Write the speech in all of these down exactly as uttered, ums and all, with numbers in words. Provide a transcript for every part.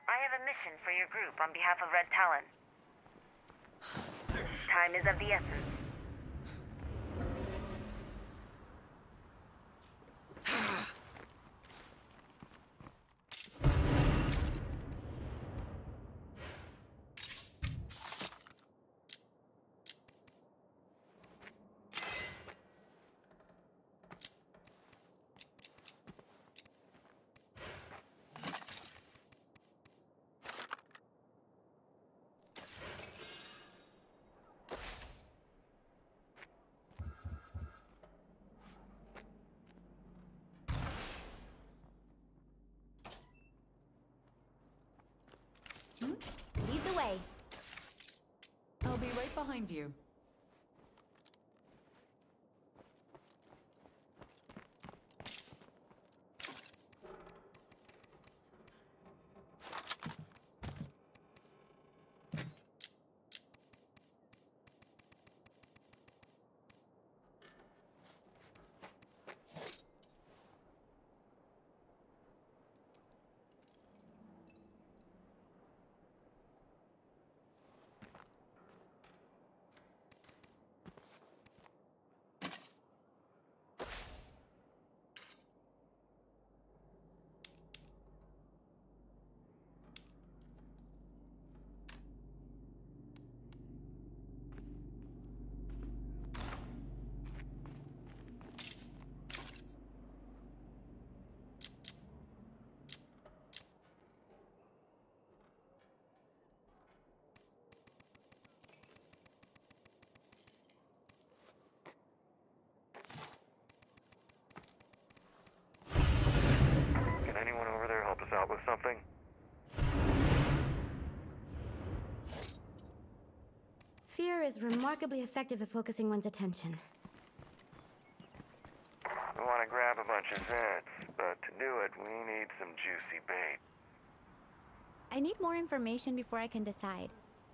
I have a mission for your group on behalf of Red Talon. Time is of the essence. Hmm? Lead the way. I'll be right behind you. Out with something? Fear is remarkably effective at focusing one's attention. We want to grab a bunch of Zeds, but to do it, we need some juicy bait. I need more information before I can decide.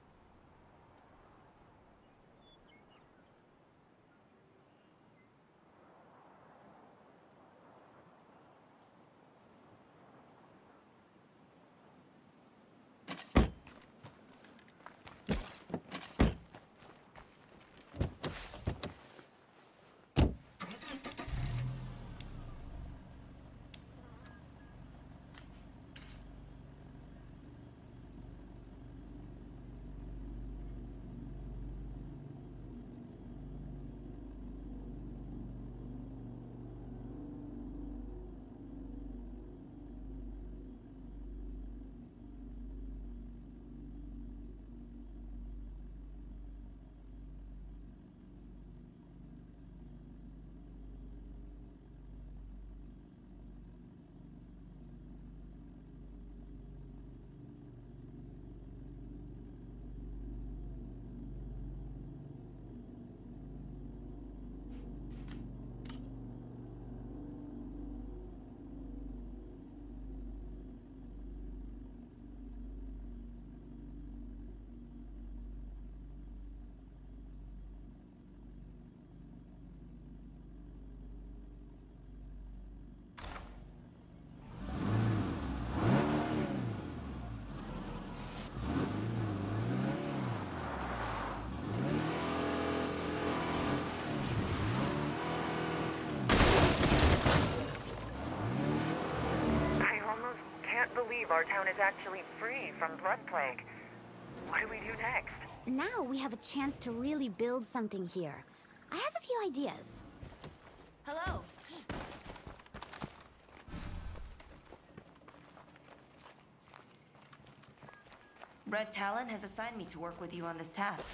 Our town is actually free from blood plague. What do we do next? Now we have a chance to really build something here. I have a few ideas. Hello. Red Talon has assigned me to work with you on this task.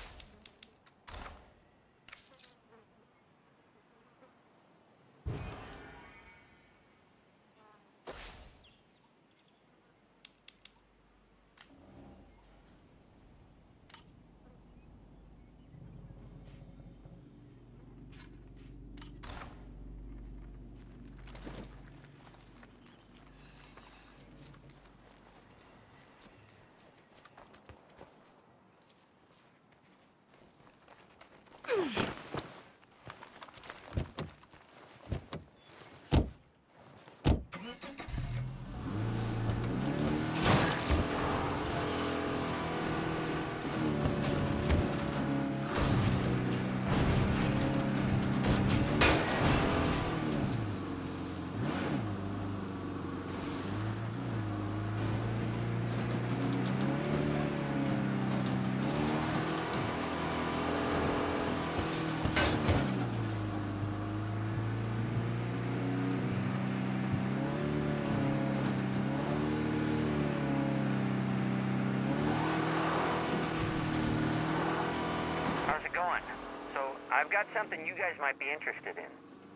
on. So, I've got something you guys might be interested in.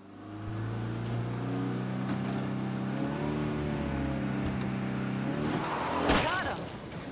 Got him!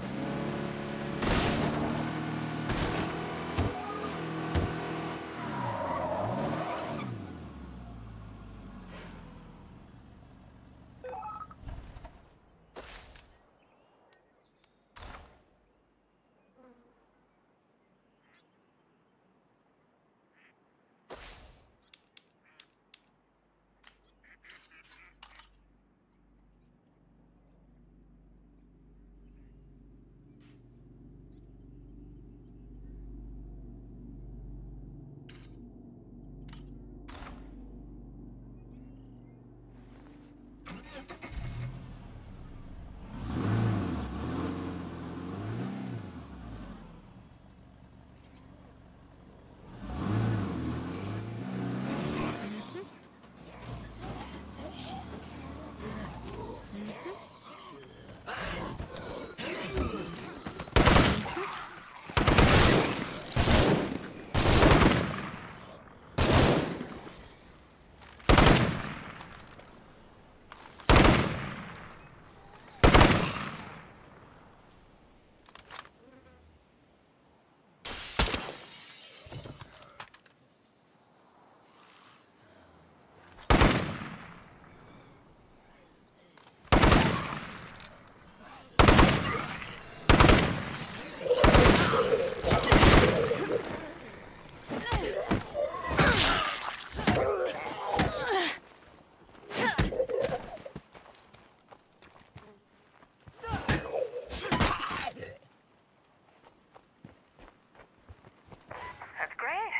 That's great.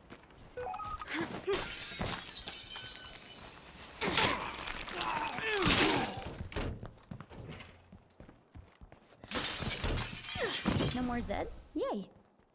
No more Zeds? Yay.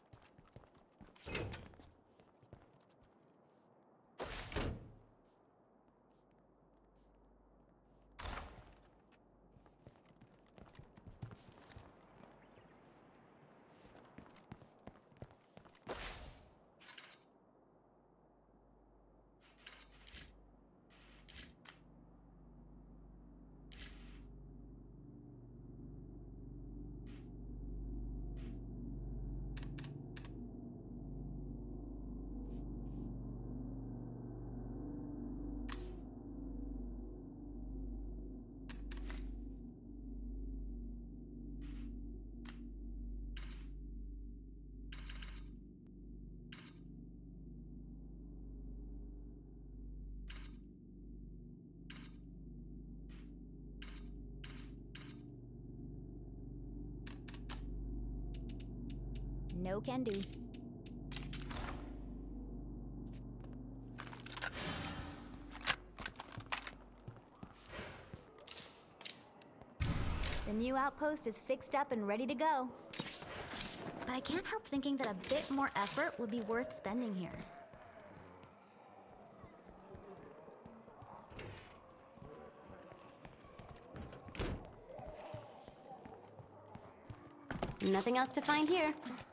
No can do. The new outpost is fixed up and ready to go. But I can't help thinking that a bit more effort would be worth spending here. Nothing else to find here.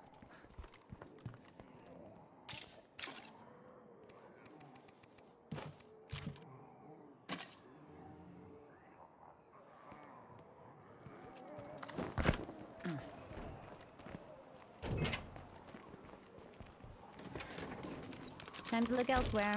Time to look elsewhere.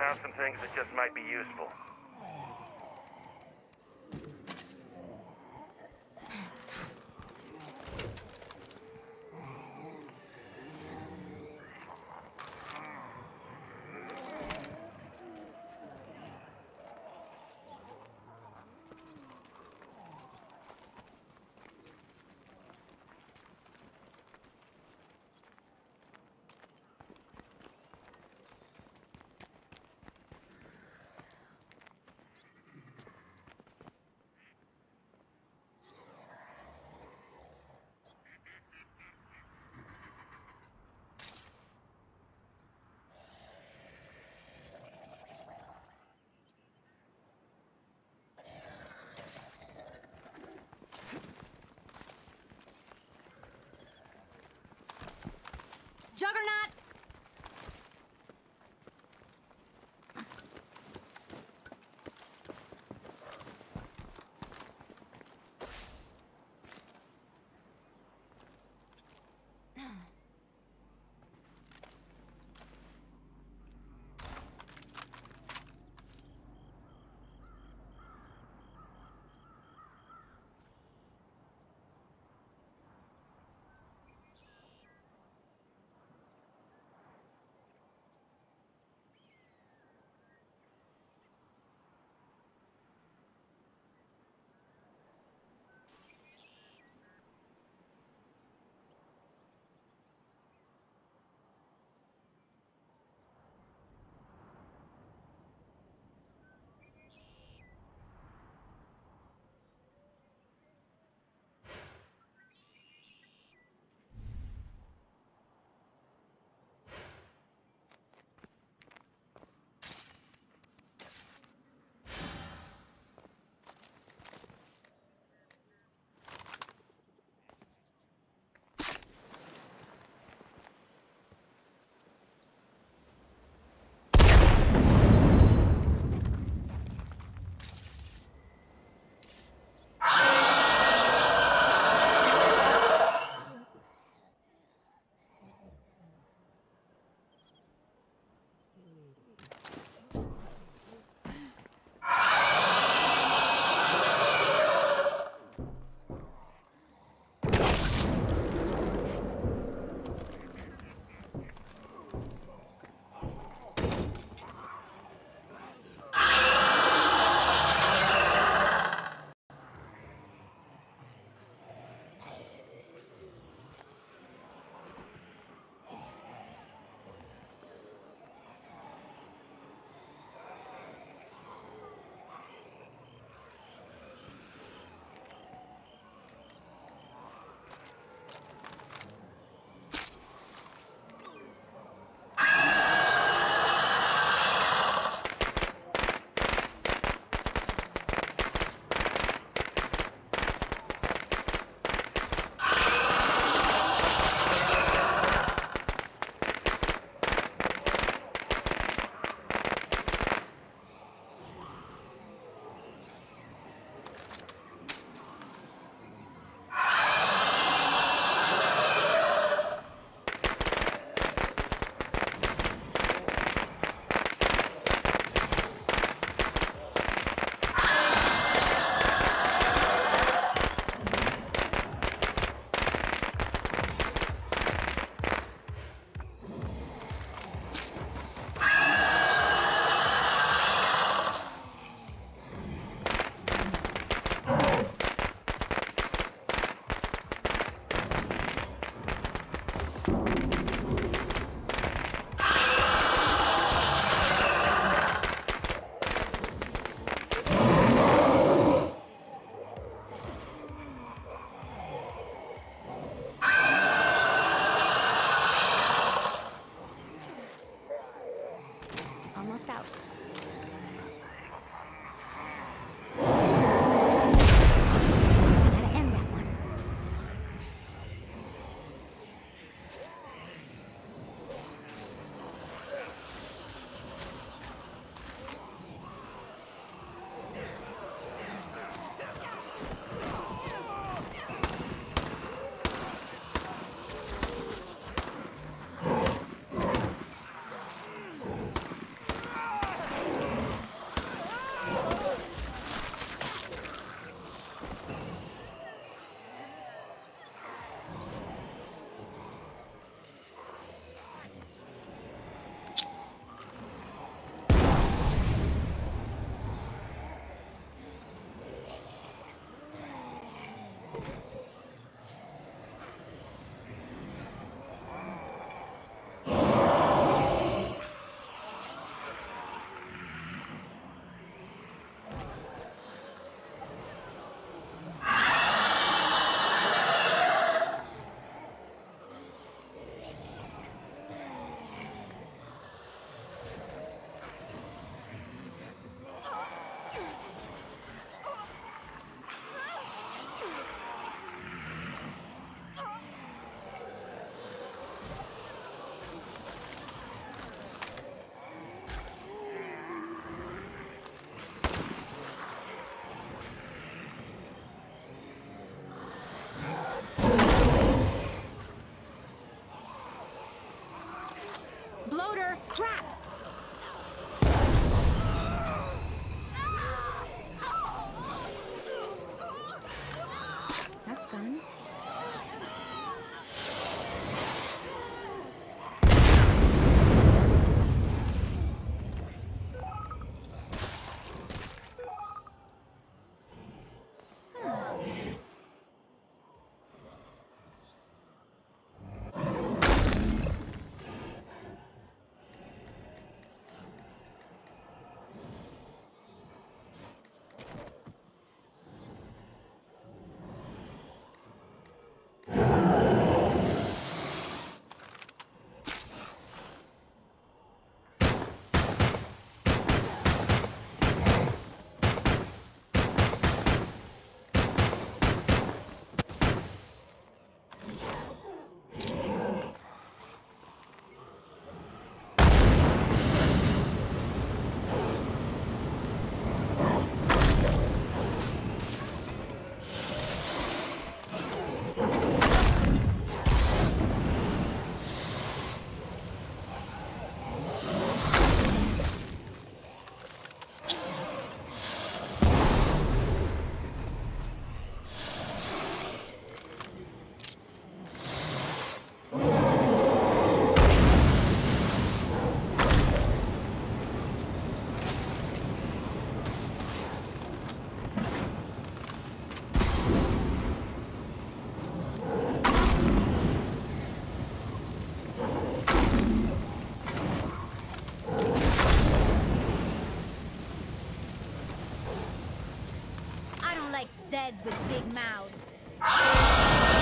found some things that just might be useful. Juggernaut! loader! Crap! That's fun. Like Zeds with big mouths.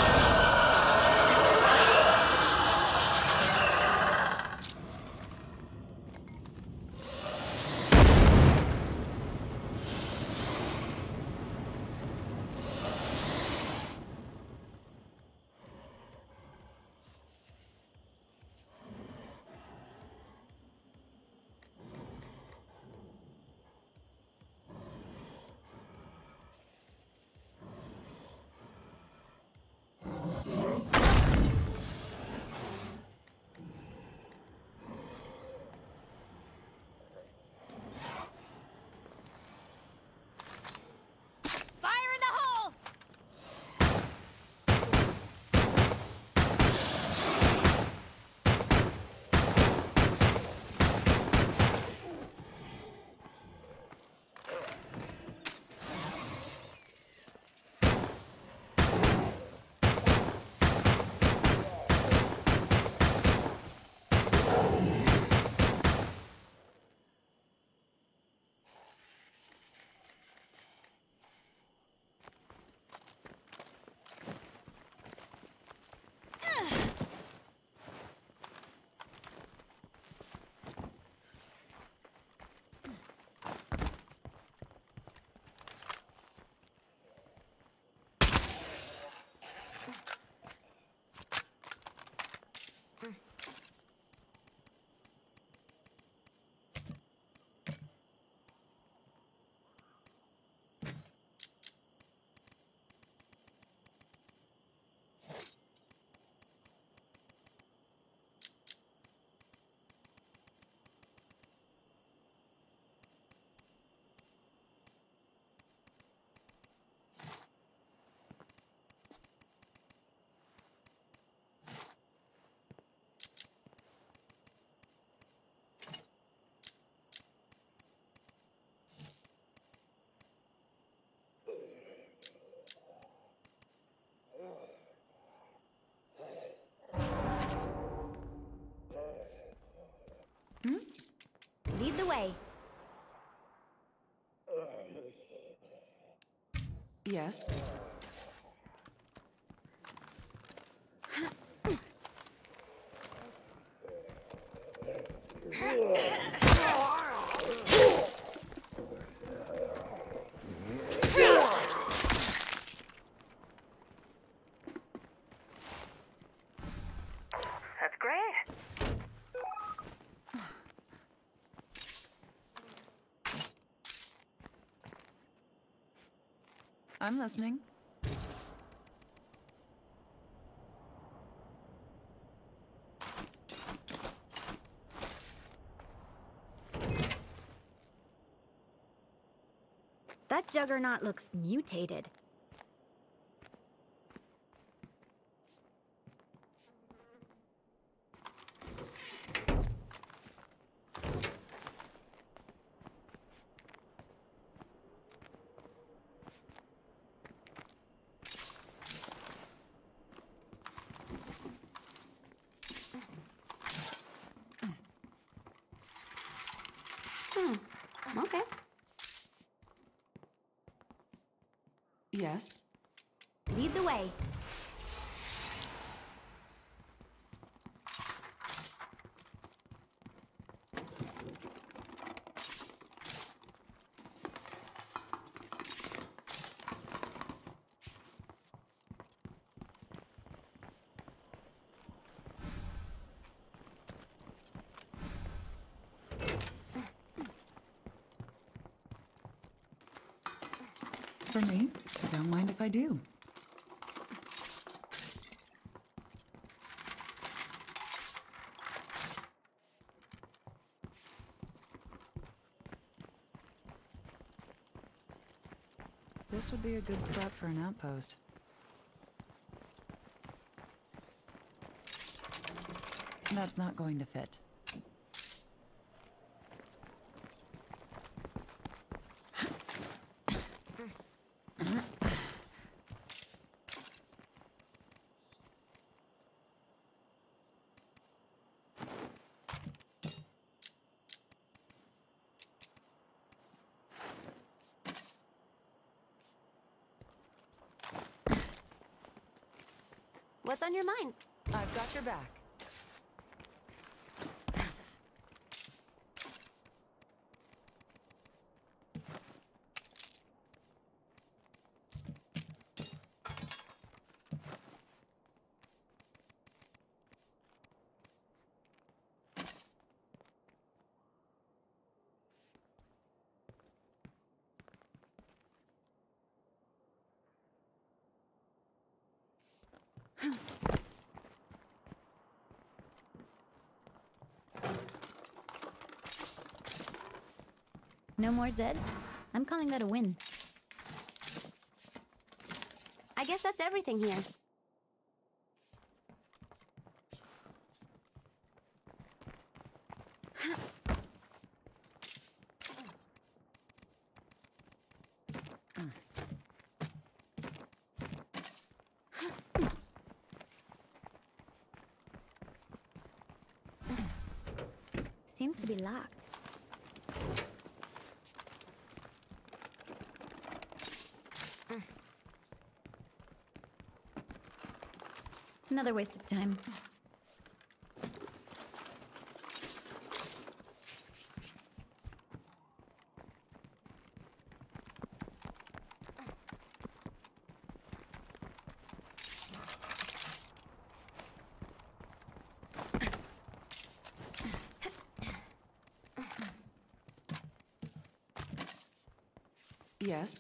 Lead the way. Yes. That's great. I'm listening. That juggernaut looks mutated. Hmm. Okay. Yes. Lead the way. For me, I don't mind if I do. This would be a good spot for an outpost. That's not going to fit. What's on your mind? I've got your back. No more Zeds? I'm calling that a win. I guess that's everything here. Seems to be locked. Another waste of time. Yes.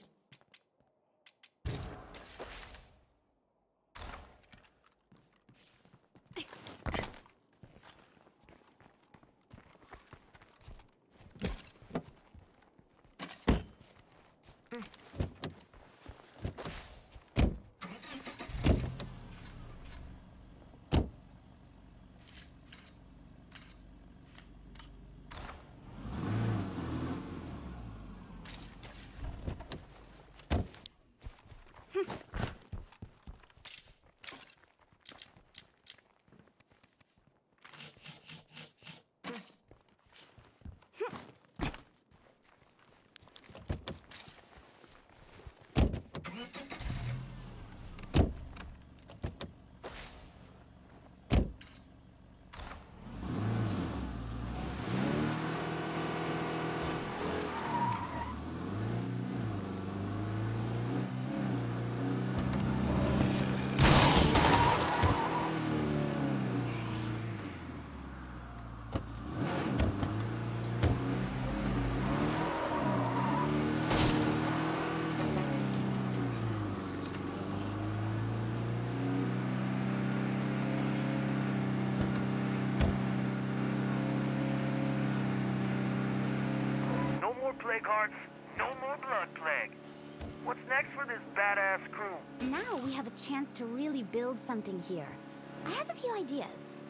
No more plague hearts, no more blood plague. What's next for this badass crew? Now we have a chance to really build something here. I have a few ideas.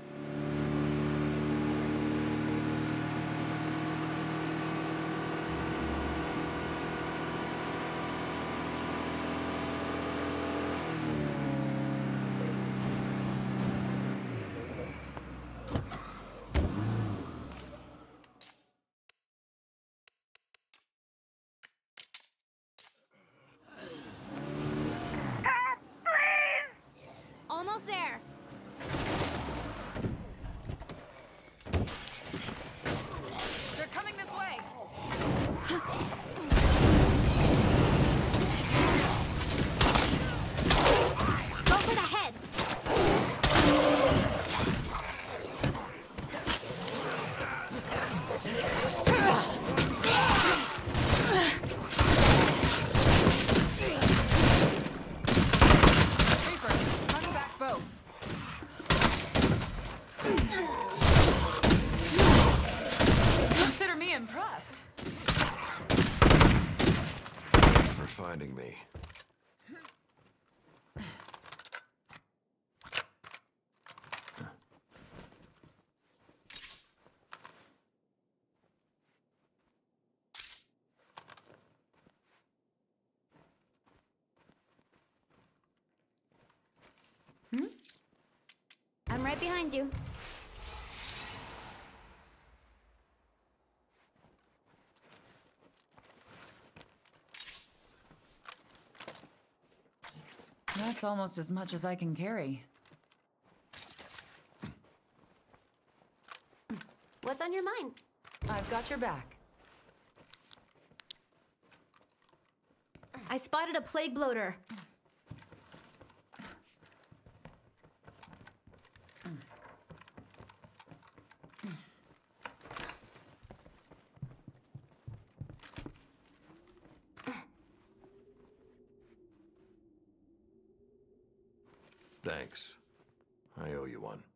Almost there. They're coming this way! Go for the head. Reaper, run back both. Consider me impressed. Thanks for finding me. I'm right behind you. That's almost as much as I can carry. What's on your mind? I've got your back. I spotted a plague bloater. Thanks. I owe you one.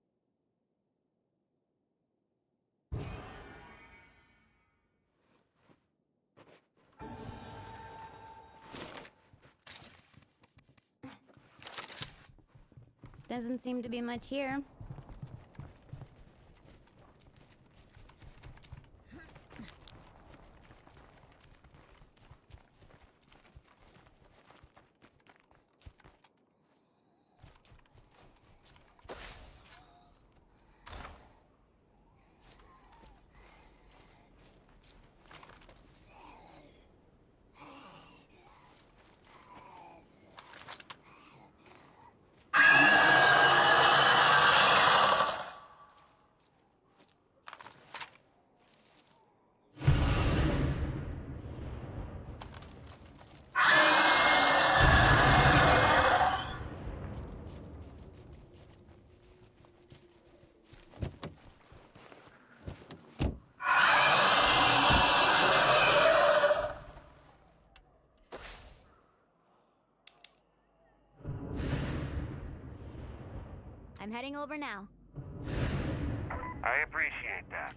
Doesn't seem to be much here. I'm heading over now. I appreciate that.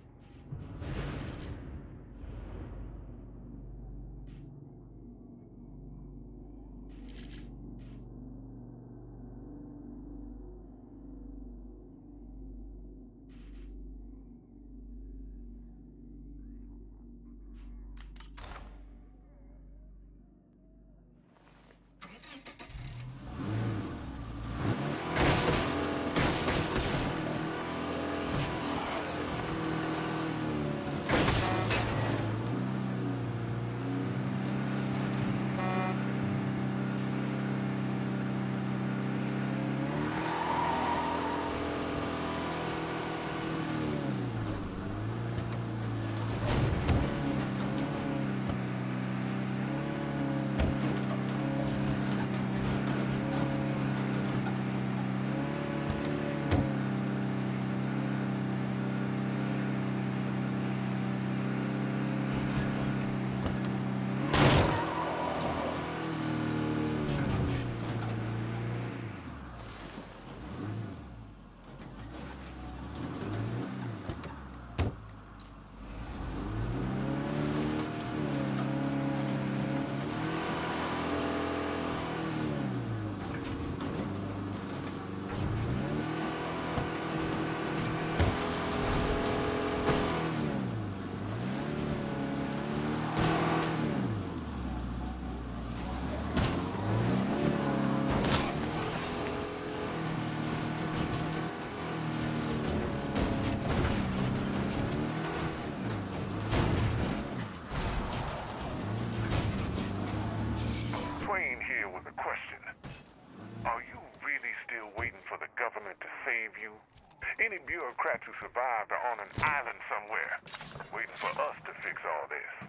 save you. Any bureaucrats who survived are on an island somewhere, waiting for us to fix all this.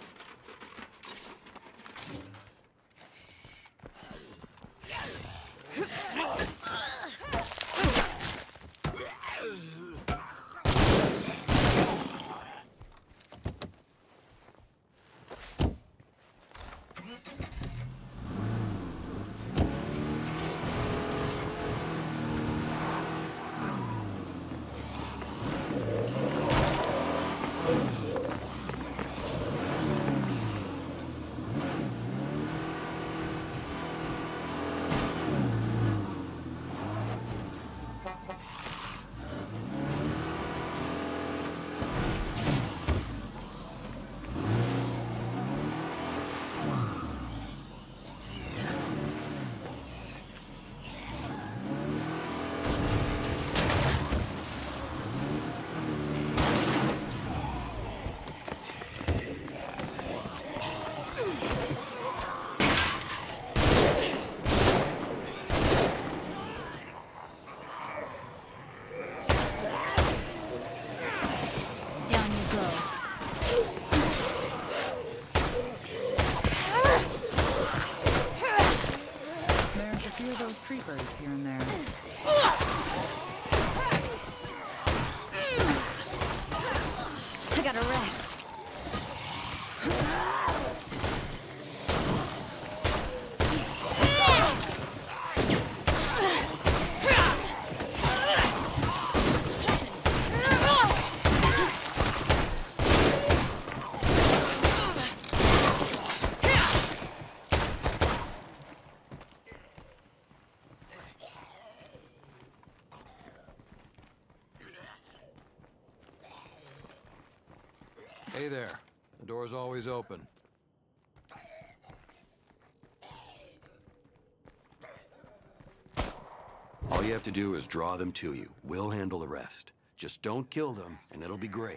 Creepers here and there. I gotta rest. Hey there. The door's always open. All you have to do is draw them to you. We'll handle the rest. Just don't kill them, and it'll be great.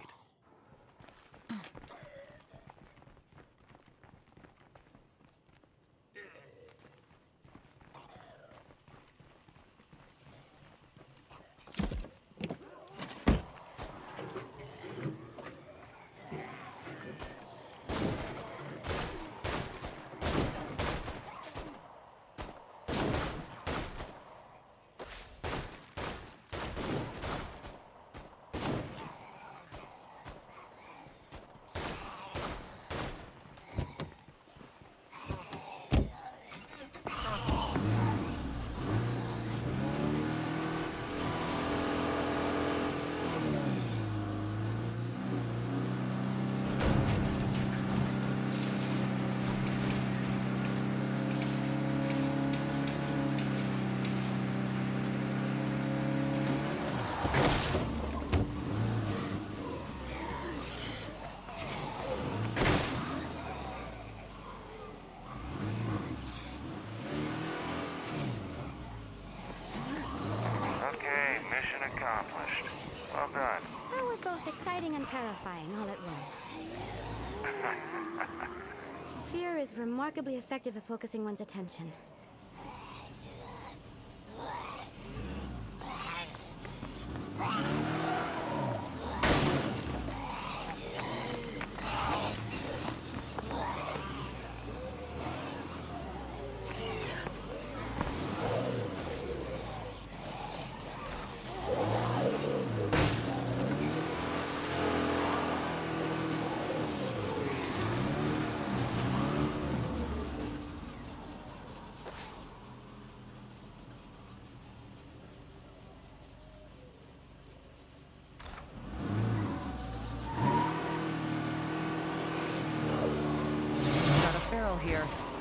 Accomplished. Well done. That was both exciting and terrifying all at once. Fear is remarkably effective at focusing one's attention. Here.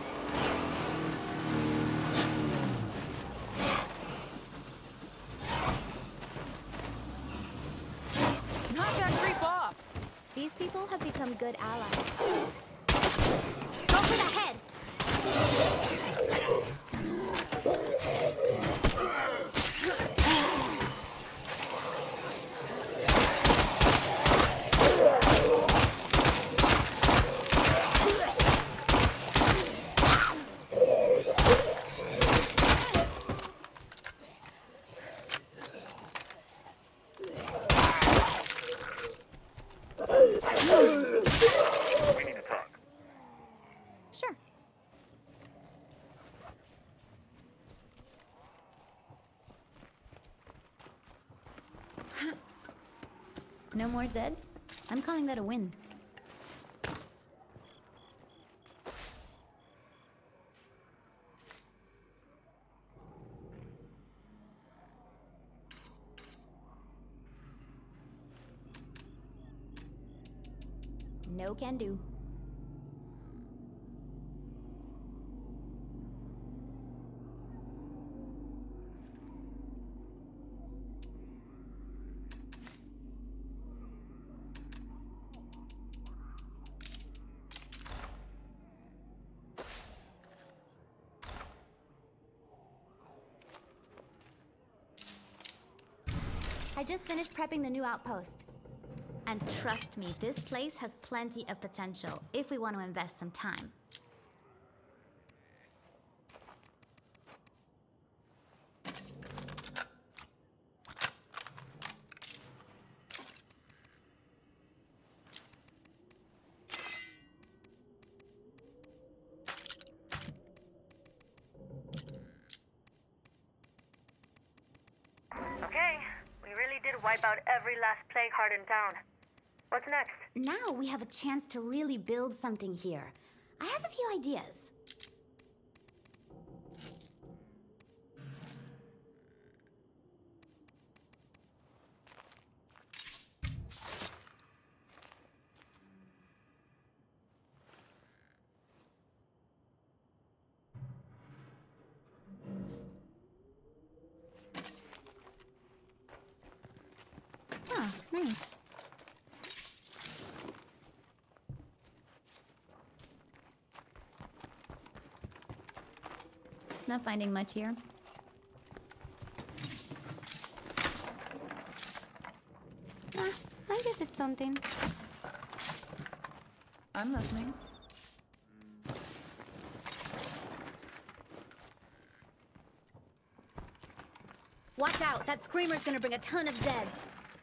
Knock that creep off! These people have become good allies. Go for the head! We need to talk. Sure. No more Zeds? I'm calling that a win. No can do. I just finished prepping the new outpost. And trust me, this place has plenty of potential if we want to invest some time. Okay, we really did wipe out every last plague heart in town. What's next? Now we have a chance to really build something here. I have a few ideas. Oh, nice. Not finding much here. Ah, I guess it's something. I'm listening. Watch out! That screamer's gonna bring a ton of Zeds.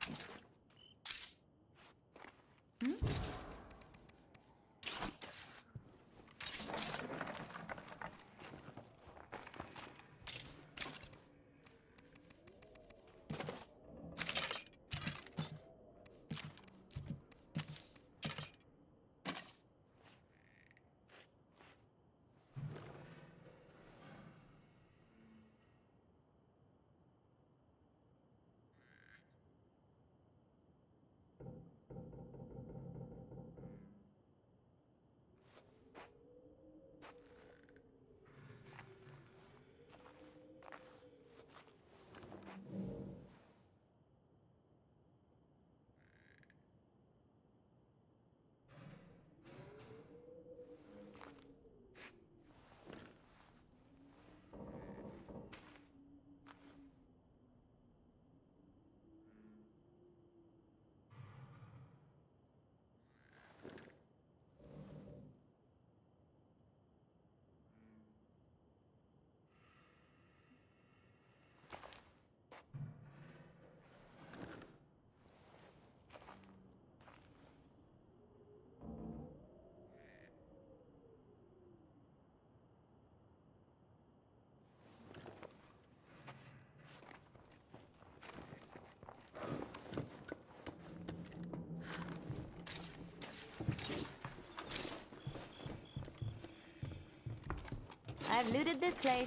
I've looted this place.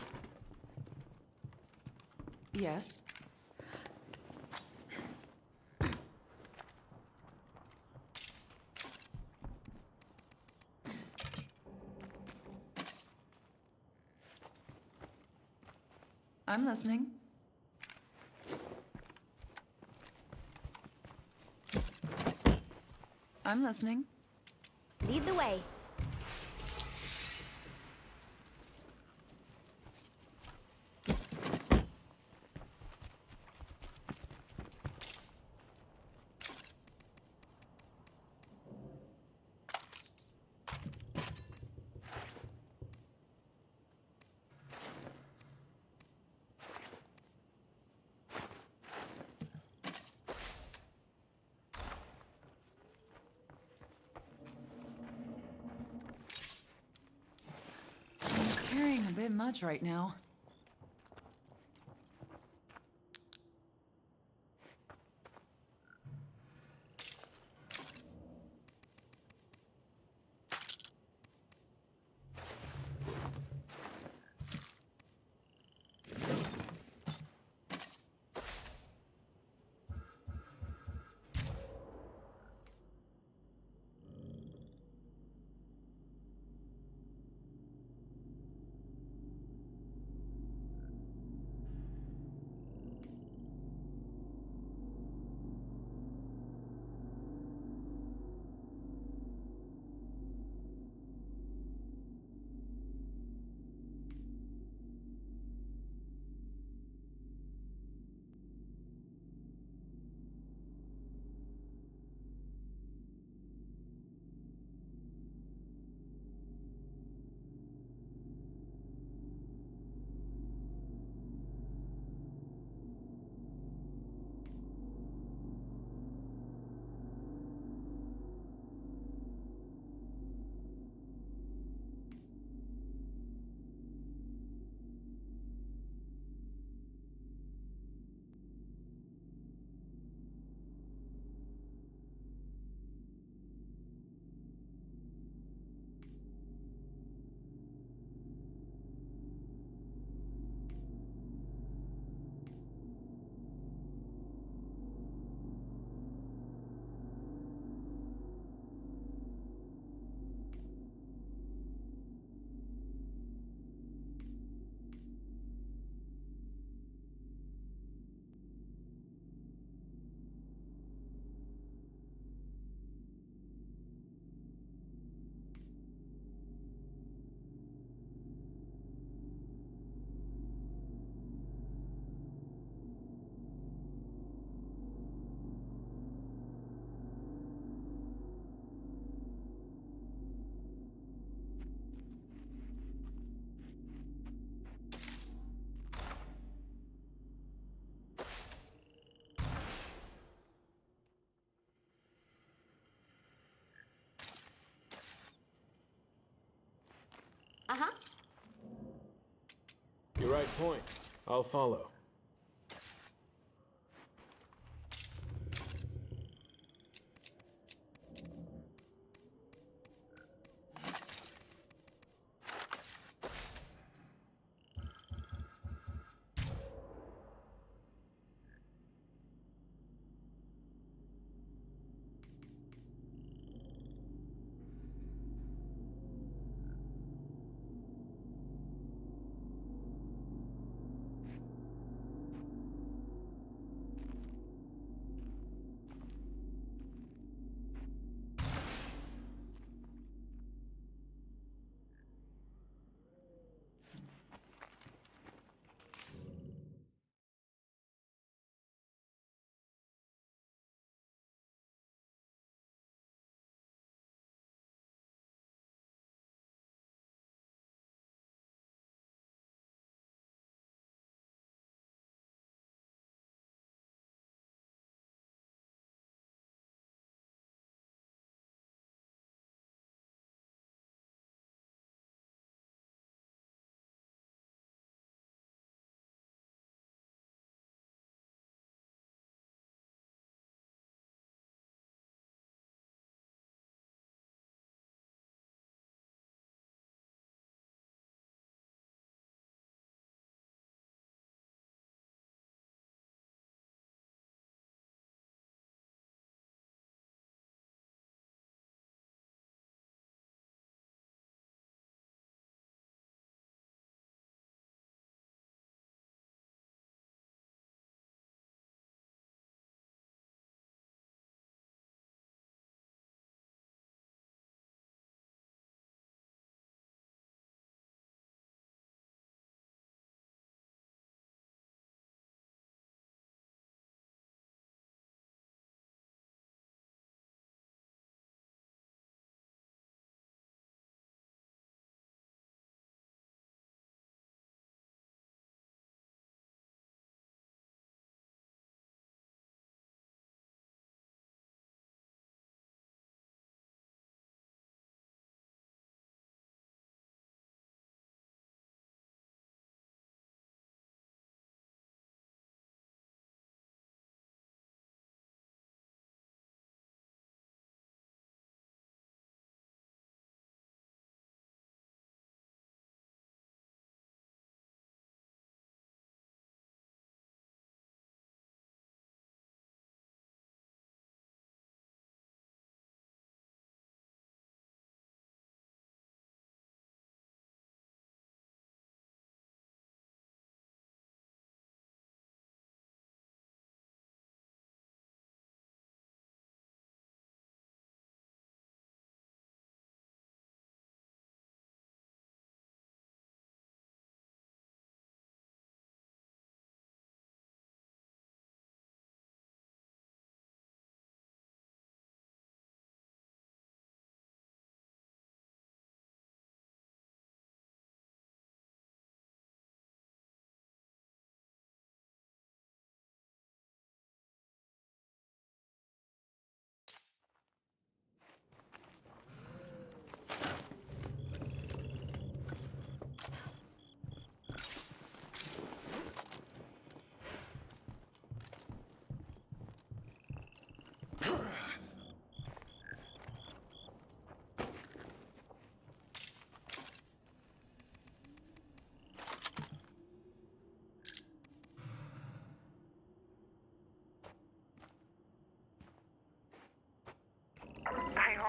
Yes. I'm listening. I'm listening. Lead the way. bit much right now. Uh-huh. You're right point. I'll follow.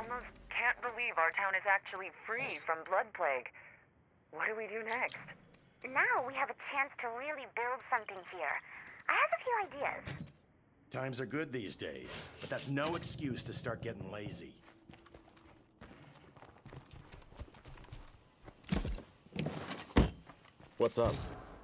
almost can't believe our town is actually free from blood plague. What do we do next? Now we have a chance to really build something here. I have a few ideas. Times are good these days, but that's no excuse to start getting lazy. What's up?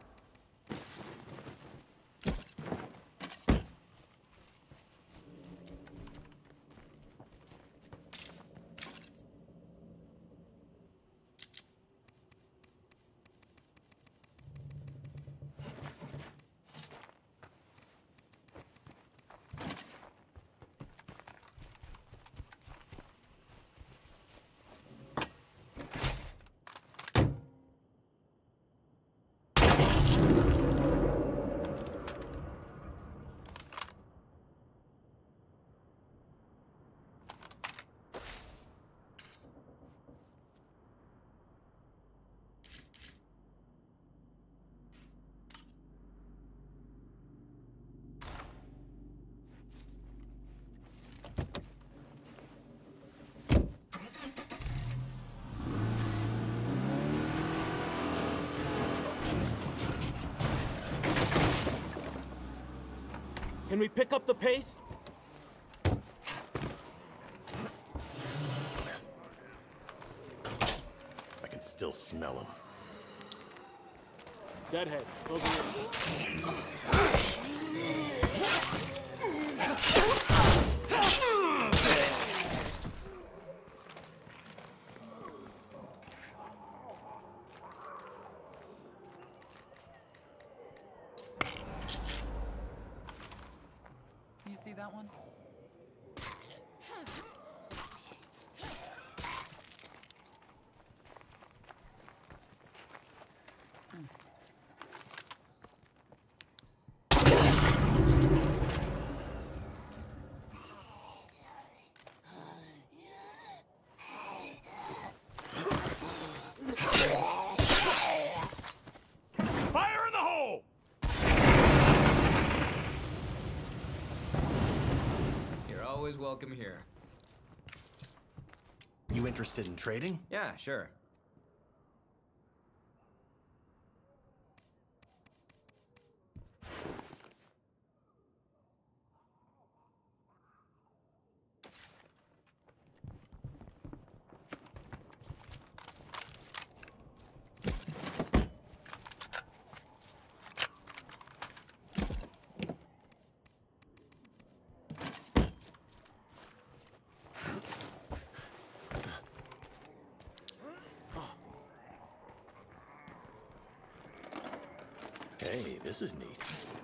Can we pick up the pace? I can still smell them. Deadhead, over here. You see that one? Fire in the hole! You're always welcome here. You interested in trading? Yeah, sure. Hey, this is neat.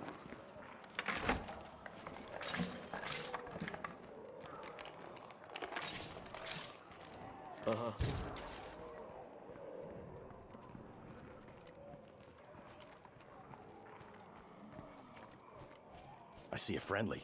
Uh-huh. I see a friendly.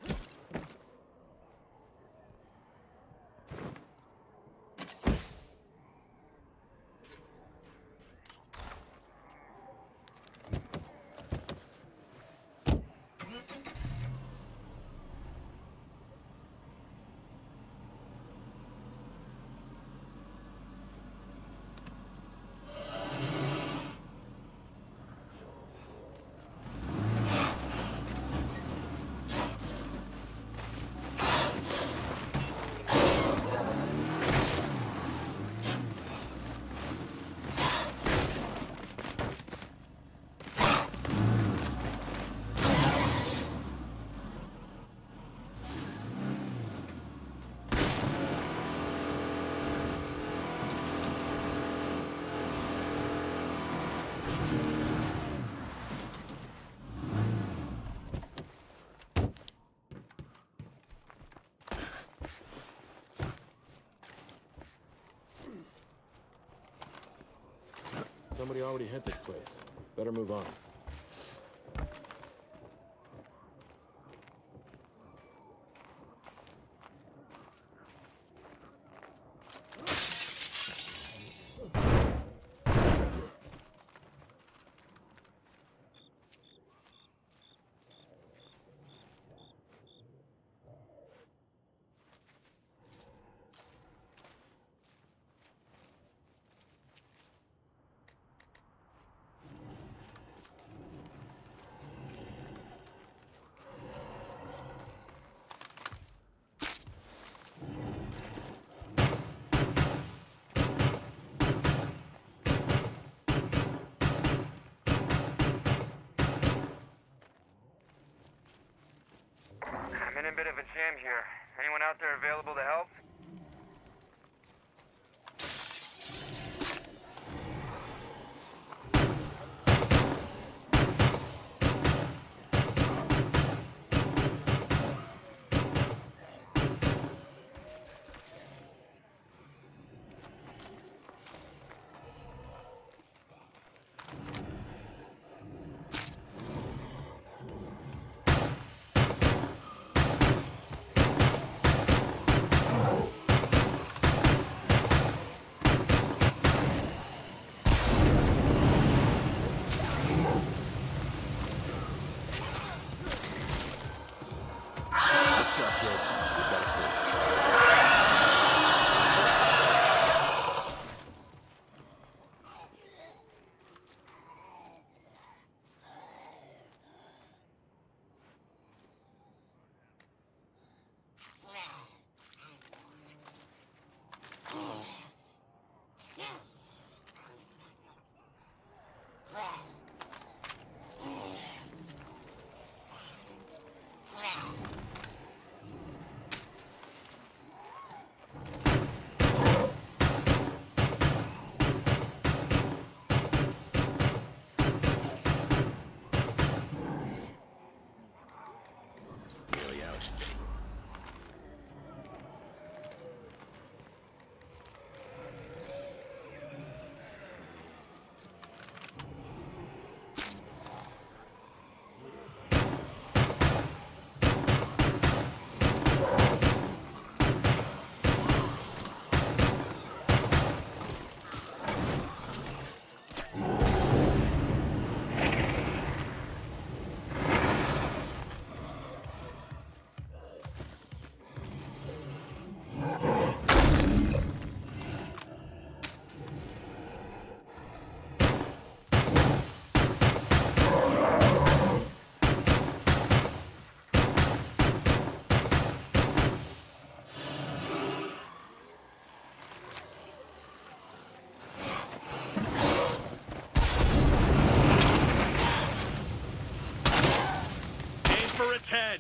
Somebody already hit this place. Better move on. I'm in a bit of a jam here. Anyone out there available to help? Its head.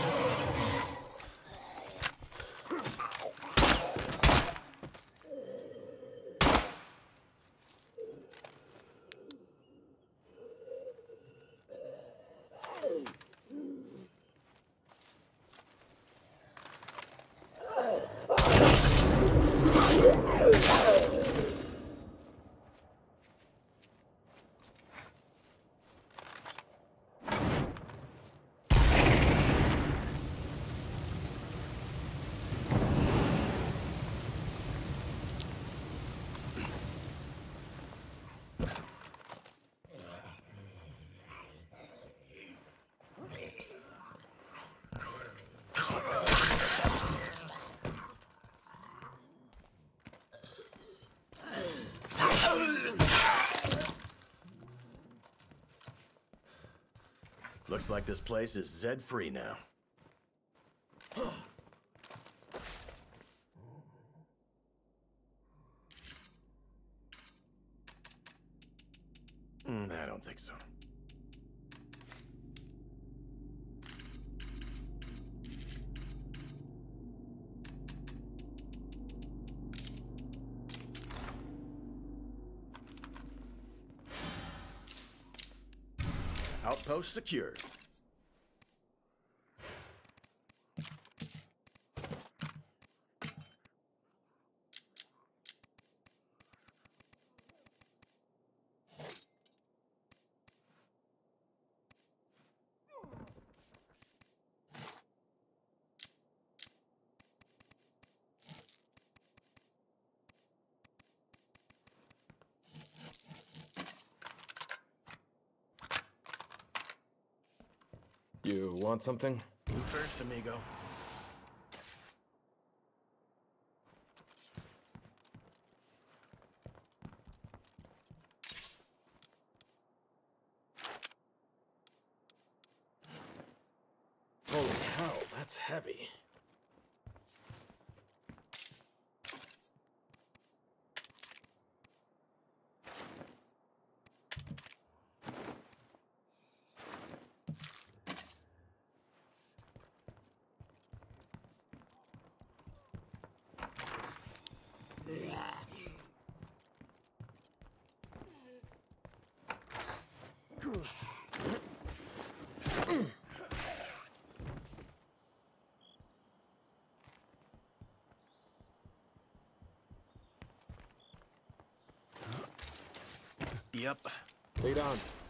Looks like this place is Zed-free now. Mm, I don't think so. Outpost secured. You want something? You first, amigo. Holy hell, that's heavy. Yep. Lead on.